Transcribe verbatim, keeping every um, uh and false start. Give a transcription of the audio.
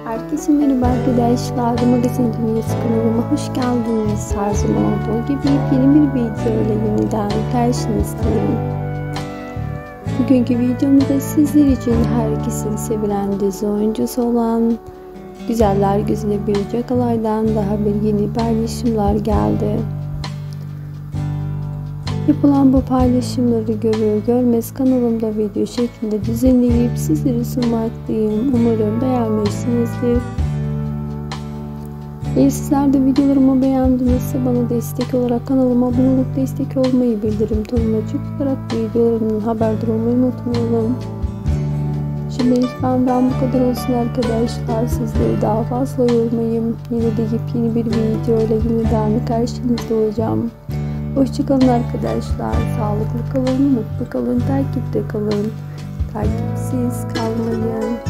Herkese merhaba arkadaşlar. Magazin Dünyası kanalıma hoş geldiniz. Her zaman olduğu gibi yeni bir video ile yeniden karşınızdayım. Bugünkü videomda sizler için herkesin sevilen dizi oyuncusu olan Güzeller Güzeli Birce Akalay'dan daha bir yeni paylaşımlar geldi. Yapılan bu paylaşımları görür görmez kanalımda video şeklinde düzenleyip sizlere sunmaktayım. Umarım beğenmişsinizdir. Eğer sizler de videolarımı beğendinizse bana destek olarak kanalıma abone olup destek olmayı, bildirim tonuna açık tutarak videolarımdan haberdar olmayı unutmayalım. Şimdilik benden bu kadar olsun arkadaşlar. Sizleri daha fazla yormayayım. Yine de yepyeni bir video ile yeniden karşınızda olacağım. Hoşçakalın arkadaşlar. Sağlıklı kalın, mutlu kalın, takipte kalın. Takipsiz kalmayın.